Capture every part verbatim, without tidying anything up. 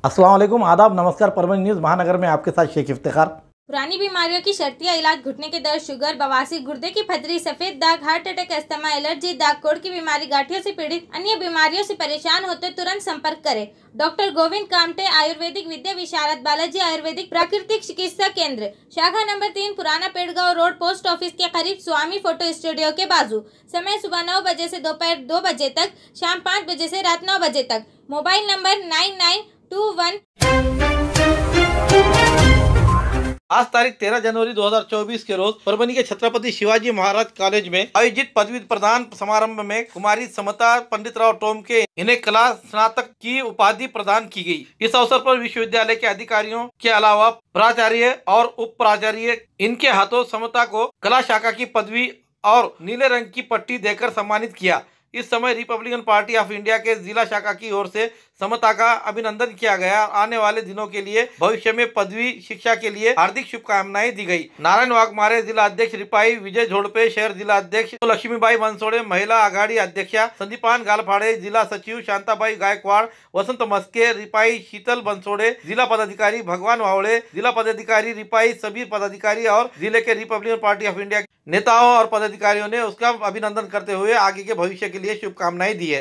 अस्सलाम वालेकुम, आदाब, नमस्कार। परभनी न्यूज़ महानगर में आपके साथ शेख इफ्तिखार। पुरानी बीमारियों की शर्तिया इलाज, घुटने के दर्द, शुगर, बवासीर, गुर्दे की पथरी, सफेद दाग, हार्ट अटैक, अस्थमा, एलर्जी, दाग कोड़ की बीमारी, गांठियों से पीड़ित अन्य बीमारियों से परेशान होते तुरंत संपर्क करें। डॉक्टर गोविंद कामटे, आयुर्वेदिक विद्या विशारद, बालाजी आयुर्वेदिक प्राकृतिक चिकित्सा केंद्र, शाखा नंबर तीन, पुराना पेड़गांव रोड, पोस्ट ऑफिस के करीब, स्वामी फोटो स्टूडियो के बाजू। समय सुबह नौ बजे से दोपहर दो बजे तक, शाम पाँच बजे से रात नौ बजे तक। Mobile number nine nine two one. आज तारीख तेरह जनवरी दो हज़ार चौबीस के रोज परभनी के छत्रपति शिवाजी महाराज कॉलेज में आयोजित पदवी प्रदान समारोह में कुमारी समता पंडितराव टोमके इन्हें कला स्नातक की उपाधि प्रदान की गई। इस अवसर पर विश्वविद्यालय के अधिकारियों के अलावा प्राचार्य और उप प्राचार्य इनके हाथों समता को कला शाखा की पदवी और नीले रंग की पट्टी देकर सम्मानित किया। इस समय रिपब्लिकन पार्टी ऑफ इंडिया के जिला शाखा की ओर से समता का अभिनंदन किया गया। आने वाले दिनों के लिए भविष्य में पदवी शिक्षा के लिए हार्दिक शुभकामनाएं दी गई। नारायण वाघमारे जिला अध्यक्ष रिपाई, विजय झोड़पे शहर जिला अध्यक्ष, लक्ष्मीबाई बनसोड़े महिला आघाड़ी अध्यक्षा, संदीपान गालफाड़े जिला सचिव, शांताबाई गायकवाड़, वसंत मस्के रिपाई, शीतल बनसोड़े जिला पदाधिकारी, भगवान वावड़े जिला पदाधिकारी रिपाई, सभी पदाधिकारी और जिले के रिपब्लिकन पार्टी ऑफ इंडिया नेताओं और पदाधिकारियों ने उसका अभिनंदन करते हुए आगे के भविष्य के लिए शुभकामनाएं दी है।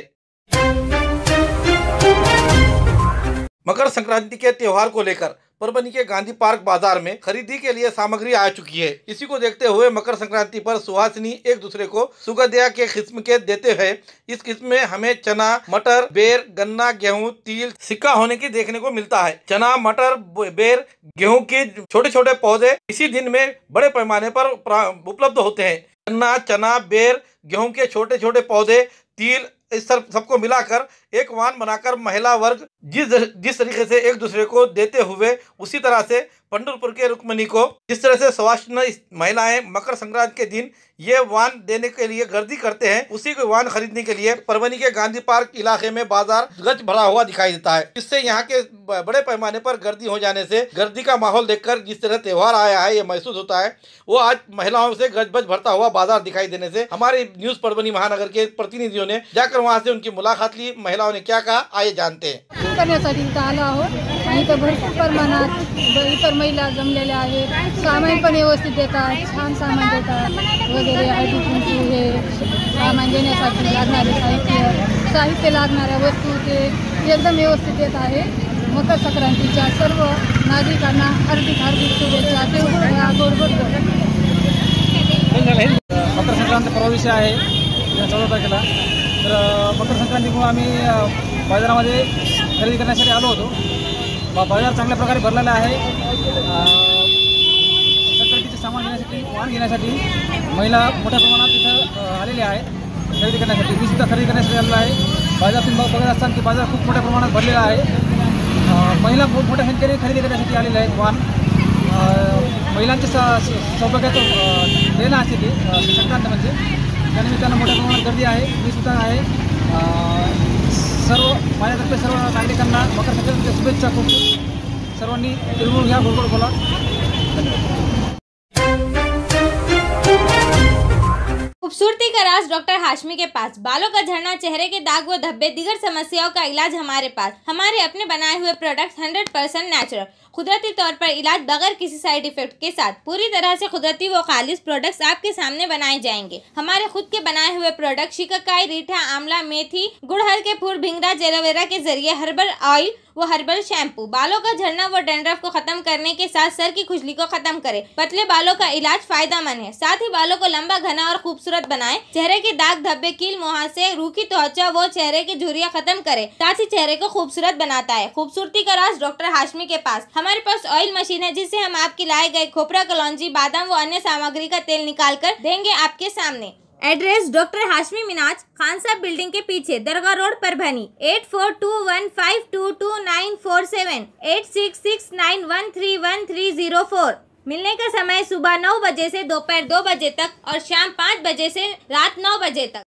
मकर संक्रांति के त्योहार को लेकर परभनी के गांधी पार्क बाजार में खरीदी के लिए सामग्री आ चुकी है। इसी को देखते हुए मकर संक्रांति पर सुहासिनी एक दूसरे को सुगंधिया के किस्म के देते हैं। इस किस्म में हमें चना, मटर, बेर, गन्ना, गेहूं, तिल, सिक्का होने की देखने को मिलता है। चना, मटर, बेर, गेहूं के छोटे छोटे पौधे इसी दिन में बड़े पैमाने पर उपलब्ध होते हैं। गन्ना, चना, बेर, गेहूं के छोटे छोटे पौधे, तिल, इस सब सबको मिलाकर एक वाहन बनाकर महिला वर्ग जिस जिस तरीके से एक दूसरे को देते हुए, उसी तरह से पंढरपुर के रुक्मणी को जिस तरह से सवाष्ण महिलाएं मकर संक्रांति के दिन ये वाहन देने के लिए गर्दी करते हैं, उसी को वाहन खरीदने के लिए परभनी के गांधी पार्क इलाके में बाजार गच भरा हुआ दिखाई देता है। इससे यहाँ के बड़े पैमाने पर गर्दी हो जाने से, गर्दी का माहौल देखकर जिस तरह त्योहार आया है ये महसूस होता है, वो आज महिलाओं से गच बच भरता हुआ बाजार दिखाई देने से हमारे न्यूज परभनी महानगर के प्रतिनिधियों ने जाकर वहाँ से उनकी मुलाकात ली। महिलाओं ने क्या कहा, आइए जानते हैं। करण्यासाठी इथं आलो आहोत आणि इथं भरपूर प्रमाणात इतर महिला जमलेल्या आहेत। सामान पण व्यवस्थित देतात, छान सामान देतात वगैरे, हळदी कुंकू हे सामान देण्यासाठी लागणारे साहित्य साहित्य लागणाऱ्या वस्तू ते एकदम व्यवस्थित देत आहे। मकर संक्रांतीच्या सर्व नागरिकांना हार्दिक हार्दिक शुभेच्छा। गोड गोड मकर संक्रांत पर्व विषय आहे चौदा तारखेला। तर मकर संक्रांतीमुळे आम्ही बाजारामध्ये खरेदी करण्यासाठी आलो होतो। बाजार चांगल्या प्रकारे भरलेला आहे। संक्रांतीचे सामान घेण्यासाठी, वाहन घेण्यासाठी महिला मोठ्या प्रमाणात इथं आलेल्या आहेत खरेदी करण्यासाठी। मी सुद्धा खरेदी करण्यासाठी आलेलो आहे। बाजार तुम्ही बघत असताल की बाजार खूप मोठ्या प्रमाणात भरलेला आहे। महिला खूप मोठ्या संख्येने खरेदी करण्यासाठी आलेल्या आहेत वाहन। महिलांचे सौभाग्याचं देणं असते ते संक्रांत म्हणजे, त्यानिमित्तानं मोठ्या प्रमाणात गर्दी आहे। मी सुद्धा आहे। सर्व माझ्यातर्फे सर्व नागरिकांना मकर संक्रांतीच्या शुभेच्छा। खूप सर्वांनी तिळगुळ घ्या, गोड गोड बोला। खूबसूरती का राज डॉक्टर हाशमी के पास। बालों का झड़ना, चेहरे के दाग व धब्बे, दीगर समस्याओं का इलाज हमारे पास। हमारे अपने बनाए हुए प्रोडक्ट्स हंड्रेड परसेंट नेचुरल, कुदरती तौर पर इलाज बगैर किसी साइड इफेक्ट के साथ। पूरी तरह से कुदरती व खालिश प्रोडक्ट्स आपके सामने बनाए जाएंगे। हमारे खुद के बनाए हुए प्रोडक्ट शिकाकाई, रीठा, आंवला, मेथी, गुड़हल के फूल, भिंगरा, एलोवेरा के जरिए हर्बल ऑयल वो हर्बल शैम्पू बालों का झड़ना व डैंड्रफ को खत्म करने के साथ सर की खुजली को खत्म करे। पतले बालों का इलाज फायदेमंद है, साथ ही बालों को लंबा, घना और खूबसूरत बनाए। चेहरे के दाग धब्बे, कील मुहासे, रूखी त्वचा वो चेहरे की झुर्रियां खत्म करे, साथ ही चेहरे को खूबसूरत बनाता है। खूबसूरती का राज डॉक्टर हाशमी के पास। हमारे पास ऑयल मशीन है जिससे हम आपकी लाए गए खोपरा, कलौंजी, बादाम व अन्य सामग्री का तेल निकाल कर देंगे आपके सामने। एड्रेस डॉक्टर हाशमी मिनाज, खान साहब बिल्डिंग के पीछे, दरगाह road, Parbhani. Eight four two one five two two nine four seven, eight six six nine one three one three zero four. मिलने का समय सुबह नौ बजे से दोपहर दो बजे तक और शाम पाँच बजे से रात नौ बजे तक।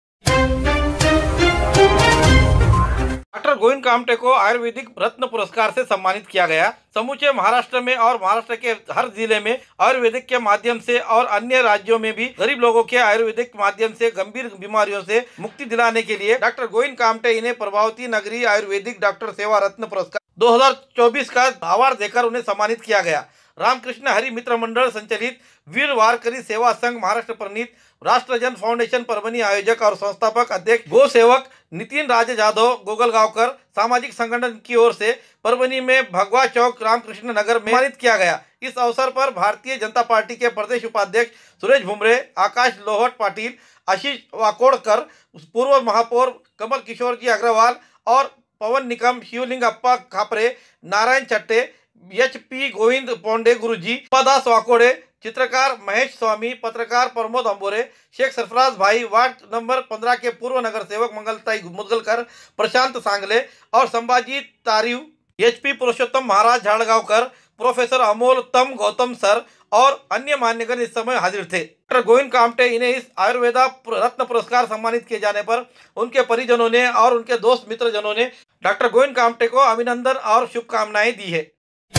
डॉक्टर गोविंद कामटे को आयुर्वेदिक रत्न पुरस्कार से सम्मानित किया गया। समूचे महाराष्ट्र में और महाराष्ट्र के हर जिले में आयुर्वेदिक के माध्यम से और अन्य राज्यों में भी गरीब लोगों के आयुर्वेदिक माध्यम से गंभीर बीमारियों से मुक्ति दिलाने के लिए डॉक्टर गोविंद कामटे इन्हें प्रभावती नगरी आयुर्वेदिक डॉक्टर सेवा रत्न पुरस्कार दो हज़ार चौबीस का अवार्ड देकर उन्हें सम्मानित किया गया। रामकृष्ण हरि मित्र मंडल संचालित वीर वारकरी सेवा संघ महाराष्ट्र प्रणीत राष्ट्रजन फाउंडेशन परभणी आयोजक और संस्थापक अध्यक्ष गो सेवक नितिन राजे जाधव गोगलगांवकर सामाजिक संगठन की ओर से परभणी में भगवा चौक रामकृष्ण नगर में सम्मानित किया गया। इस अवसर पर भारतीय जनता पार्टी के प्रदेश उपाध्यक्ष सुरेश भुमरे, आकाश लोहट पाटिल, आशीष वाकोड़कर, पूर्व महापौर कमल किशोर जी अग्रवाल और पवन निकम, शिवलिंग अप्पा खापरे, नारायण चट्टे, एच पी गोविंद पोंडे गुरुजी, दास वाकोड़े, चित्रकार महेश स्वामी, पत्रकार प्रमोद अंबोरे, शेख सरफराज भाई, वार्ड नंबर पंद्रह के पूर्व नगर सेवक मंगलताई मुदगलकर, प्रशांत सांगले और संभाजी तारिव, एच पी पुरुषोत्तम महाराज झाड़गांवकर, प्रोफेसर अमोल तम गौतम सर और अन्य मान्यगण इस समय हाजिर थे। डॉक्टर गोविंद कामटे इन्हें इस आयुर्वेदा रत्न पुरस्कार सम्मानित किए जाने पर उनके परिजनों ने और उनके दोस्त मित्रजनों ने डॉक्टर गोविंद कामटे को अभिनंदन और शुभकामनाएं दी है।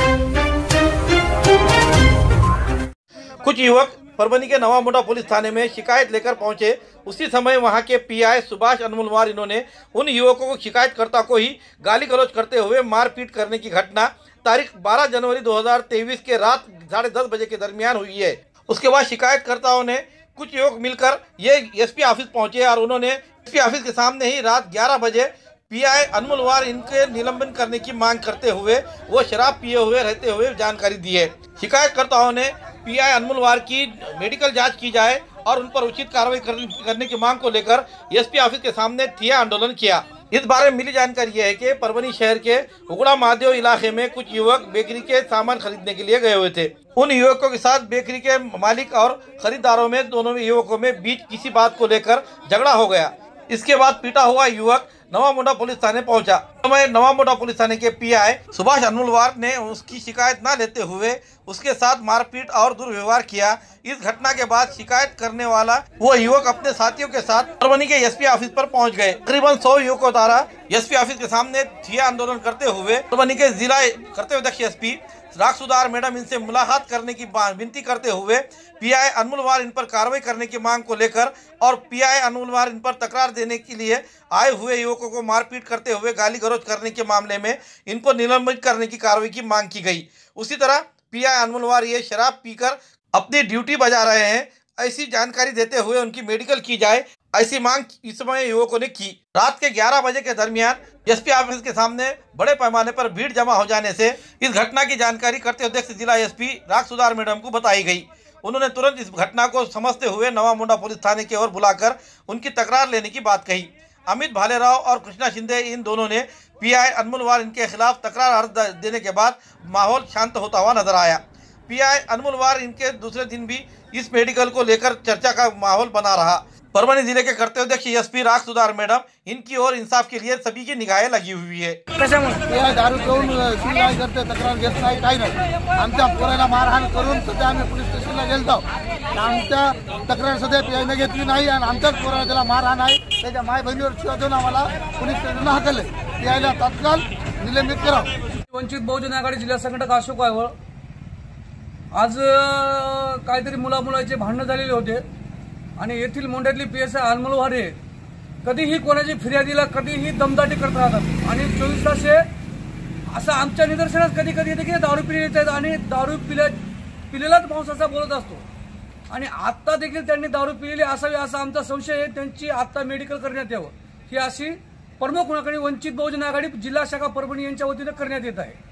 कुछ युवक परभणी के नवा मोटा पुलिस थाने में शिकायत लेकर पहुंचे। उसी समय वहां के पीआई सुभाष अनमुलवार इन्होंने उन युवकों को शिकायतकर्ता को ही गाली गलौज करते हुए मारपीट करने की घटना तारीख बारह जनवरी दो हज़ार तेईस के रात साढ़े दस बजे के दरमियान हुई है। उसके बाद शिकायतकर्ताओं ने कुछ युवक मिलकर ये एसपी ऑफिस पहुंचे और उन्होंने एसपी ऑफिस के सामने ही रात ग्यारह बजे पीआई अनमुलवार इनके निलंबन करने की मांग करते हुए वो शराब पिए हुए रहते हुए जानकारी दी है। शिकायतकर्ताओं ने पीआई अनमुलवार की मेडिकल जांच की जाए और उन पर उचित कार्रवाई करने की मांग को लेकर एसपी ऑफिस के सामने ठिया आंदोलन किया। इस बारे में मिली जानकारी यह है कि परभणी शहर के उगड़ा महादेव इलाके में कुछ युवक बेकरी के सामान खरीदने के लिए गए हुए थे। उन युवकों के साथ बेकरी के मालिक और खरीदारों में दोनों युवकों में बीच किसी बात को लेकर झगड़ा हो गया। इसके बाद पीटा हुआ युवक नवा मोटा पुलिस थाने पहुंचा। समय नवा मोटा पुलिस थाने के पीआई सुभाष अनमुलवार ने उसकी शिकायत न लेते हुए उसके साथ मारपीट और दुर्व्यवहार किया। इस घटना के बाद शिकायत करने वाला वो युवक अपने साथियों के साथ परभणी के एसपी ऑफिस पर पहुंच गए। तकरीबन सौ युवकों द्वारा एसपी ऑफिस के सामने ठिया आंदोलन करते हुए परभणी के जिला कर्तव्य अध्यक्ष एसपी राग सुधार मैडम इनसे मुलाकात करने की विनती करते हुए पीआई अनमुलवार इन पर कार्रवाई करने की मांग को लेकर और पीआई अनमुलवार इन पर तकरार देने के लिए आए हुए युवकों को मारपीट करते हुए गाली गलौज करने के मामले में इनको निलंबित करने की कार्रवाई की मांग की गई। उसी तरह पीआई अनमुलवार ये शराब पीकर अपनी ड्यूटी बजा रहे हैं, ऐसी जानकारी देते हुए उनकी मेडिकल की जाए, ऐसी मांग इस समय युवकों ने की। रात के ग्यारह बजे के दरमियान एसपी ऑफिस के सामने बड़े पैमाने पर भीड़ जमा हो जाने से इस घटना की जानकारी करते अध्यक्ष जिला एसपी राग सुधार मैडम को बताई गई। उन्होंने तुरंत इस घटना को समझते हुए नवा मोटा पुलिस थाने की ओर बुलाकर उनकी तकरार लेने की बात कही। अमित भालेराव और कृष्णा शिंदे इन दोनों ने पीआई अनमुलवार इनके खिलाफ तकरार अर्ज देने के बाद माहौल शांत होता हुआ नजर आया। पीआई अनमुलवार इनके दूसरे दिन भी इस मेडिकल को लेकर चर्चा का माहौल बना रहा। परभणी जिले के कर्तव्य अध्यक्ष एसपी राग सुधार मैडम इनकी ओर इंसाफ के लिए सभी की निगाहें लगी हुई है। दारू पिऊन शिल्लक करते तक्रार घेत नाही, काही नाही। आमच्या पोराला मारहाण करून सध्या आम्ही पोलीस स्टेशनला गेलतो। आमच्या तक्रार सध्या पीआयने घेतली नाही आणि आमच्याच पोराला त्याला मारहाण आहे त्याच्या माय बहिणीवर शिवा देऊन आम्हाला पोलीस स्टेशनला हाकलले। पीआयला तात्काळ निलंबित करावं। वंचित बहुजन आघाडी जिल्हा संघटक अशोक वायवळ आज काहीतरी मुलामुलाचे भांडणं झालेले होते आणि येथील मोंढ्यातली पीएसआय अनमुलवार हे कधीही कोणाची फिर्यादीला कधीही दमदाटी करत राहतात आणि चोवीस तास हे असं आमच्या निदर्शनात कधी कधी येते की दारू पिले येतात आणि दारू पिल्या पिलेलाच माणूस असा बोलत असतो आणि आत्ता देखील त्यांनी दारू पिलेली असावी असा आमचा संशय आहे। त्यांची आत्ता मेडिकल करण्यात यावं ही अशी प्रमुख मागणी वंचित बहुजन आघाडी जिल्हा शाखा परभणी यांच्या वतीने करण्यात येत आहे।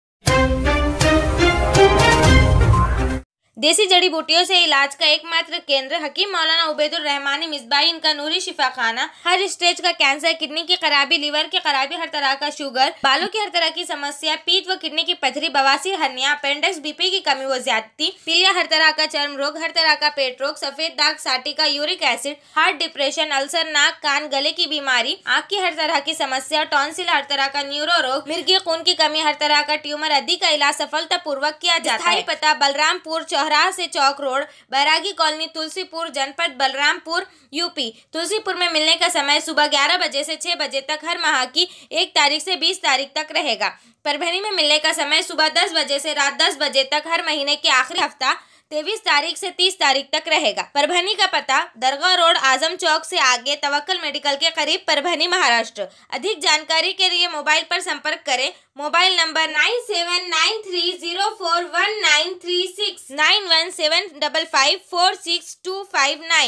देसी जड़ी बूटियों से इलाज का एकमात्र केंद्र हकीम मौलाना उबैदुर रहमानी मिसबाही इनका नूरी शिफा खाना हर स्टेज का कैंसर, किडनी की खराबी, लीवर की खराबी, हर तरह का शुगर, बालों की हर तरह की समस्या, पीत व किडनी की पथरी, बवासीर, हर्निया, अपेंडिक्स, बीपी की कमी व ज्यादती, पीलिया, हर तरह का चर्म रोग, हर तरह का पेट रोग, सफेद दाग, साटिका, uric acid, heart, depression, ulcer, नाक, कान, गले की बीमारी, आँख की हर तरह की समस्या, टॉन्सिल, हर तरह का न्यूरो रोग, मिर्गी खून की कमी, हर तरह का ट्यूमर आदि का इलाज सफलता पूर्वक किया जाता है। पता बलरामपुर चौराहा से चौक रोड, बैरागी कॉलोनी, तुलसीपुर, जनपद बलरामपुर, यूपी। तुलसीपुर में मिलने का समय सुबह ग्यारह बजे से छह बजे तक हर माह की एक तारीख से बीस तारीख तक रहेगा। परभणी में मिलने का समय सुबह दस बजे से रात दस बजे तक हर महीने के आखिरी हफ्ता तेईस तारीख से तीस तारीख तक रहेगा। परभनी का पता दरगाह रोड, आजम चौक से आगे, तवक्कल मेडिकल के करीब, परभनी, महाराष्ट्र। अधिक जानकारी के लिए मोबाइल पर संपर्क करें। Mobile number nine seven nine three zero four one nine three six, nine one seven double five four six two five nine.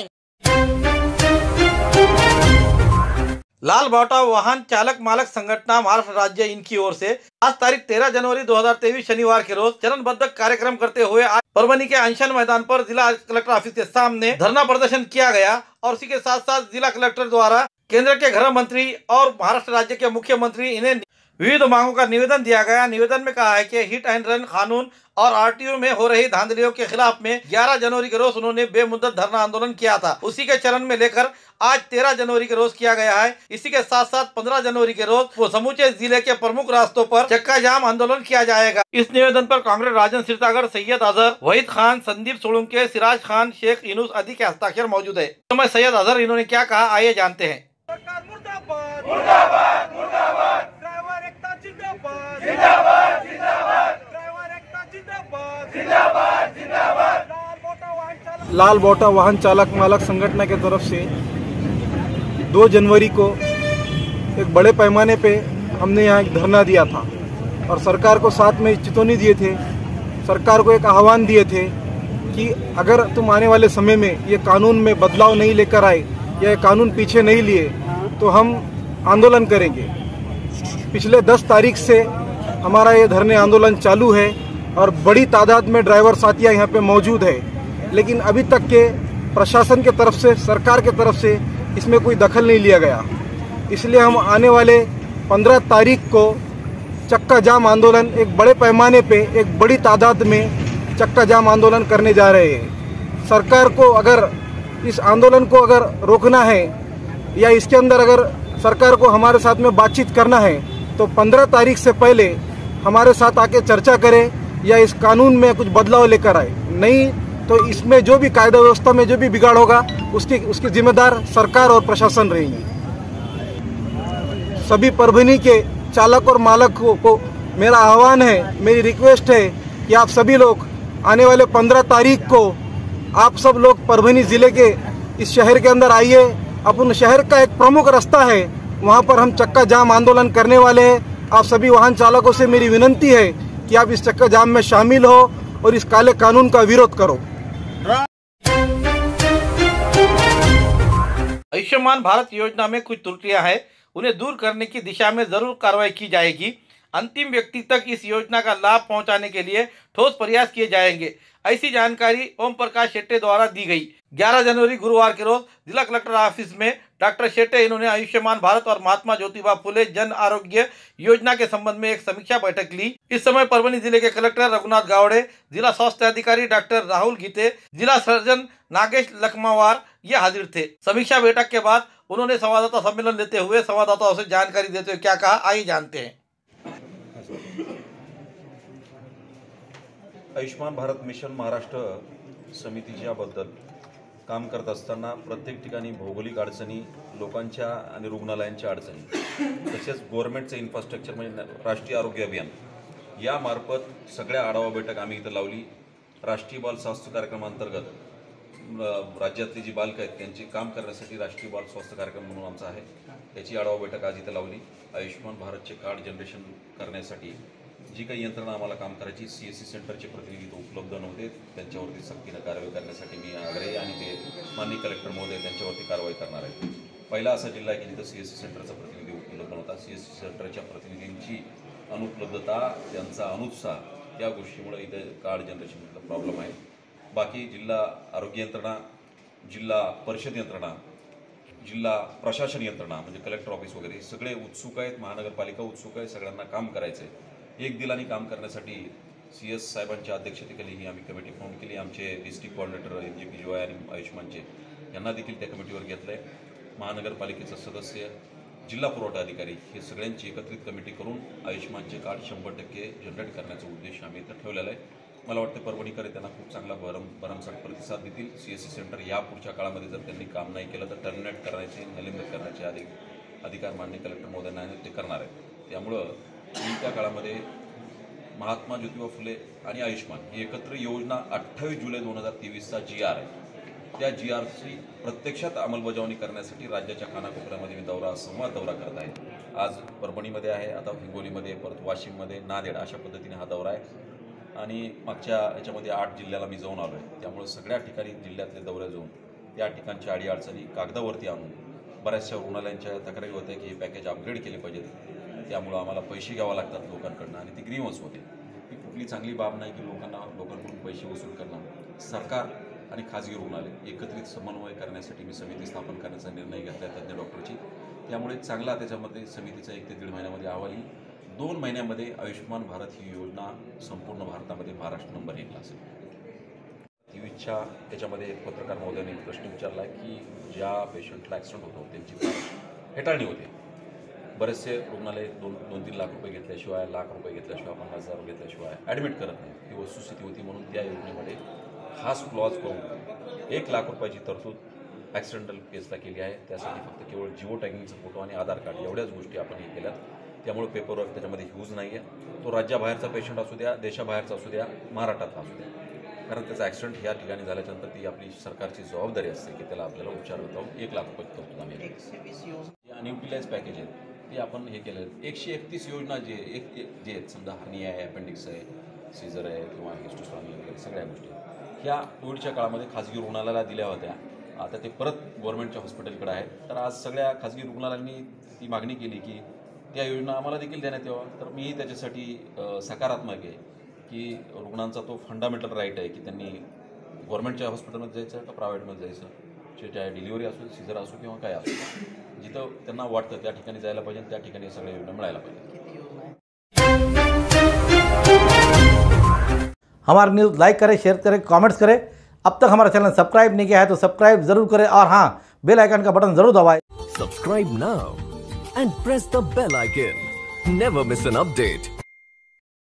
लाल बावटा वाहन चालक मालक संगठना महाराष्ट्र राज्य इनकी ओर से आज तारीख तेरह जनवरी दो हजार तेईस शनिवार के रोज चरणबद्ध कार्यक्रम करते हुए आज परभनी के अनशन मैदान पर जिला कलेक्टर ऑफिस के सामने धरना प्रदर्शन किया गया और इसी के साथ साथ जिला कलेक्टर द्वारा केंद्र के गृह मंत्री और महाराष्ट्र राज्य के मुख्यमंत्री इन्हें विविध मांगों का निवेदन दिया गया। निवेदन में कहा है कि हिट एंड रन कानून और आरटीओ में हो रही धांधलियों के खिलाफ में ग्यारह जनवरी के रोज उन्होंने बेमुद्दत धरना आंदोलन किया था। उसी के चरण में लेकर आज तेरह जनवरी के रोज किया गया है। इसी के साथ साथ पंद्रह जनवरी के रोज वो समूचे जिले के प्रमुख रास्तों पर चक्का जाम आंदोलन किया जाएगा। इस निवेदन पर कांग्रेस राजन सिरसागर, सैयद अजहर, वहीद खान, संदीप सोलंके, सिराज खान, शेख यूनुस आदि के हस्ताक्षर मौजूद है। तो मैं सैयद अजहर इन्होंने क्या कहा, आइए जानते हैं। लाल बावटा वाहन चालक मालक संगठन के तरफ से दो जनवरी को एक बड़े पैमाने पे हमने यहाँ एक धरना दिया था और सरकार को साथ में चेतावनी दिए थे, सरकार को एक आह्वान दिए थे कि अगर तुम आने वाले समय में ये कानून में बदलाव नहीं लेकर आए या ये कानून पीछे नहीं लिए तो हम आंदोलन करेंगे। पिछले दस तारीख से हमारा ये धरने आंदोलन चालू है और बड़ी तादाद में ड्राइवर साथियाँ यहाँ पे मौजूद है, लेकिन अभी तक के प्रशासन के तरफ से, सरकार के तरफ से इसमें कोई दखल नहीं लिया गया। इसलिए हम आने वाले पंद्रह तारीख को चक्का जाम आंदोलन एक बड़े पैमाने पे एक बड़ी तादाद में चक्का जाम आंदोलन करने जा रहे हैं। सरकार को अगर इस आंदोलन को अगर रोकना है या इसके अंदर अगर सरकार को हमारे साथ में बातचीत करना है तो पंद्रह तारीख से पहले हमारे साथ आके चर्चा करे या इस कानून में कुछ बदलाव लेकर आए। नहीं तो इसमें जो भी कायदा व्यवस्था में जो भी बिगाड़ होगा उसकी उसकी जिम्मेदार सरकार और प्रशासन रहेंगी। सभी परभनी के चालक और मालकों को मेरा आह्वान है, मेरी रिक्वेस्ट है कि आप सभी लोग आने वाले पंद्रह तारीख को आप सब लोग परभनी जिले के इस शहर के अंदर आइए। अपन शहर का एक प्रमुख रास्ता है, वहां पर हम चक्का जाम आंदोलन करने वाले हैं। आप सभी वाहन चालकों से मेरी विनती है कि आप इस चक्का जाम में शामिल हो और इस काले कानून का विरोध करो। आयुष्मान भारत योजना में कुछ त्रुटियां हैं, उन्हें दूर करने की दिशा में जरूर कार्रवाई की जाएगी। अंतिम व्यक्ति तक इस योजना का लाभ पहुंचाने के लिए ठोस प्रयास किए जाएंगे। ऐसी जानकारी ओम प्रकाश शेट्टे द्वारा दी गई। ग्यारह जनवरी गुरुवार के रोज जिला कलेक्टर ऑफिस में डॉक्टर शेट्टे इन्होंने आयुष्मान भारत और महात्मा ज्योतिबा फुले जन आरोग्य योजना के संबंध में एक समीक्षा बैठक ली। इस समय परभनी जिले के कलेक्टर रघुनाथ गावड़े, जिला स्वास्थ्य अधिकारी डॉक्टर राहुल गीते, जिला सर्जन नागेश लखमावार ये हाजिर थे। समीक्षा बैठक के बाद उन्होंने संवाददाता सम्मेलन लेते हुए संवाददाताओं से जानकारी देते हुए क्या कहा, आइए जानते हैं। आयुष्मान भारत मिशन महाराष्ट्र समितीच्याबद्दल काम करत असताना प्रत्येक ठिकाणी भौगोलिक अडचणी, लोकांच्या आणि रुग्णालयांच्या अडचणी, तसेच गव्हर्नमेंटचं इन्फ्रास्ट्रक्चर म्हणजे राष्ट्रीय आरोग्य अभियान यामार्फत सगळ्या आढावा बैठक आम्ही इथं लावली। राष्ट्रीय बाल स्वास्थ्य कार्यक्रमांतर्गत राज्यातली जी बालकं आहेत त्यांची काम करण्यासाठी राष्ट्रीय बाल स्वास्थ्य कार्यक्रम म्हणून आमचा आहे, त्याची आढावा बैठक आज इथं लावली। आयुष्मान भारतचे कार्ड जनरेशन करण्यासाठी जी काही यंत्रणा आम्हाला काम करायची, सी एस सी सेंटरचे प्रतिनिधी तो उपलब्ध नव्हते, त्यांच्यावरती सक्तीनं कारवाई करण्यासाठी मी आग्रही आणि ते माननीय कलेक्टर महोदय त्यांच्यावरती कारवाई करणार आहे। पहिला असा जिल्हा आहे की जिथं सी एस सी सेंटरचा प्रतिनिधी उपलब्ध नव्हता। सी एस सी सेंटरच्या प्रतिनिधींची अनुपलब्धता, त्यांचा अनुत्साह या गोष्टीमुळे इथे कार्ड जनरेशनचा प्रॉब्लेम आहे। बाकी जिल्हा आरोग्य यंत्रणा, जिल्हा परिषद यंत्रणा, जिल्हा प्रशासन यंत्रणा म्हणजे कलेक्टर ऑफिस वगैरे सगळे उत्सुक आहेत, महानगरपालिका उत्सुक आहे, सगळ्यांना काम करायचं आहे। एक दिलानी काम करण्यासाठी सी एस साहेबांच्या अध्यक्षतेखाली ही आम्ही कमिटी फॉर्म केली। आमचे district coordinator N J P जो आणि आयुष्मानचे यांना देखील त्या कमिटीवर घेतलं आहे। महानगरपालिकेचा सदस्य, जिल्हा पुरवठा अधिकारी हे सगळ्यांची एकत्रित कमिटी करून आयुष्मानचे कार्ड शंभर टक्के जनरेट करण्याचा उद्देश आम्ही इथं ठेवलेला आहे। मला वाटतं परभणीकर त्यांना खूप चांगला भरम भरमसाठ प्रतिसाद देतील। सी एस सी सेंटर या पुढच्या काळामध्ये जर त्यांनी काम नाही केलं तर टर्मिनेट करण्याचे, निलंबित करण्याचे अधिक अधिकार माननीय कलेक्टर महोदयांना ते करणार आहेत। त्यामुळं येत्या काळामध्ये महात्मा ज्योतिबा फुले आणि आयुष्मान ही एकत्र योजना अठ्ठावीस जुलै दोन हजार तेवीसचा जी आर आहे, त्या जी आरची प्रत्यक्षात अंमलबजावणी करण्यासाठी राज्याच्या कानाकोपऱ्यामध्ये मी दौरा संवाद दौरा करत आहे. आज परभणीमध्ये आहे, आता हिंगोलीमध्ये, परत वाशिममध्ये, नांदेड अशा पद्धतीने हा दौरा आहे. आणि मागच्या याच्यामध्ये आठ जिल्ह्याला मी जाऊन आलो आहे. त्यामुळे सगळ्या ठिकाणी जिल्ह्यातले दौरे जाऊन त्या ठिकाणच्या अडीअडचणी कागदावरती आणून बऱ्याचशा रुग्णालयांच्या तक्रारी होत्या की हे पॅकेज अपग्रेड केले पाहिजेत, त्यामुळं आम्हाला पैसे घ्यावे लागतात लोकांकडनं आणि ती ग्रीवन्स होते. ही कुठली चांगली बाब नाही की लोकांना लोकांकडून पैसे वसूल करणं. सरकार आणि खाजगी रुग्णालय एकत्रित समन्वय करण्यासाठी मी समिती स्थापन करण्याचा निर्णय घेतला आहे तज्ज्ञ डॉक्टरची. त्यामुळे चांगला त्याच्यामध्ये समितीचा एक ते दीड महिन्यामध्ये अहवाल येईल. दोन महिन्यामध्ये आयुष्यमान भारत ही योजना संपूर्ण भारतामध्ये महाराष्ट्र नंबर एकला असेल. तेवीसच्या त्याच्यामध्ये एक पत्रकार महोदयाने प्रश्न विचारला की ज्या पेशंटला ॲक्सिडेंट होतो त्यांची हेटाळणी होते. बरेचसे रुग्णालय दोन दोन तीन लाख रुपये घेतल्याशिवाय, लाख रुपये घेतल्याशिवाय, पन्नास हजार घेतल्याशिवाय ॲडमिट करत नाही. ही वस्तुस्थिती होती. म्हणून त्या योजनेमध्ये खास क्लॉज करून एक लाख रुपयाची तरतूद ॲक्सिडेंटल केसला केली आहे. त्यासाठी फक्त केवळ जिओ टॅगिंगचा फोटो आणि आधार कार्ड एवढ्याच गोष्टी आपण हे केल्यात. त्यामुळे पेपरवर्क त्याच्यामध्ये यूज नाही आहे. तो राज्याबाहेरचा पेशंट असू द्या, देशाबाहेरचा असू द्या, महाराष्ट्रातला असू द्या, कारण त्याचा ॲक्सिडेंट ह्या ठिकाणी झाल्याच्यानंतर ती आपली सरकारची जबाबदारी असते की त्याला आपल्याला उपचार होता एक लाख रुपये तरतूद आम्ही अनयुटिलाइज पॅकेज आहेत ते आपण हे केलं. एकशे एकतीस योजना जे एक जे आहेत, समजा हर्नी आहे, अपेंडिक्स आहे, सीझर आहे किंवा हिस्टोस्टॉमी वगैरे सगळ्या गोष्टी ह्या कोविडच्या काळामध्ये खाजगी रुग्णालयाला दिल्या होत्या. आता ते परत गव्हर्नमेंटच्या हॉस्पिटलकडे आहेत. तर आज सगळ्या खाजगी रुग्णालयांनी ती मागणी केली की त्या योजना आम्हाला देखील देण्यात यावा. तर मी त्याच्यासाठी सकारात्मक आहे की रुग्णांचा तो फंडामेंटल राईट आहे की त्यांनी गव्हर्नमेंटच्या हॉस्पिटलमध्ये जायचं का प्रायव्हेटमध्ये जायचं, चाहे डिलिव्हरी असो, सीझर असो किंवा काय असो, जिथं त्यांना वाटतं त्या ठिकाणी जायला पाहिजे, त्या ठिकाणी सगळ्या योजना मिळायला पाहिजे. हमारा न्यूज़ लाइक करें, शेयर करें, कमेंट्स करें. अब तक हमारा चैनल सब्सक्राइब नहीं किया है तो सब्सक्राइब जरूर करें और हाँ, बेल आइकन का बटन जरूर दबाएं. Subscribe now and press the bell icon. Never miss an update.